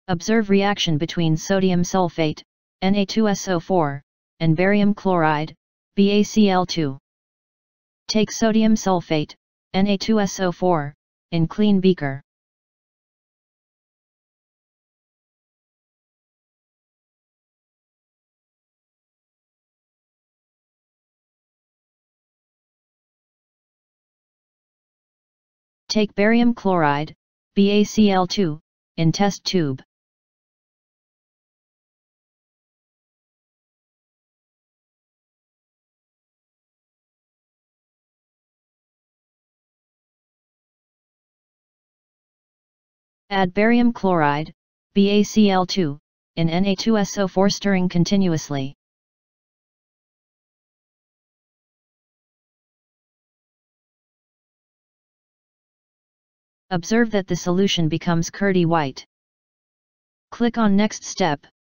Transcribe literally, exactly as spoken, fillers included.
Observe reaction between sodium sulfate, N A two S O four, and barium chloride, B A C L two. Take sodium sulfate, N A two S O four, in clean beaker. Take barium chloride, B A C L two, in test tube. Add barium chloride, B A C L two, in N A two S O four, stirring continuously. Observe that the solution becomes curdy white. Click on Next Step.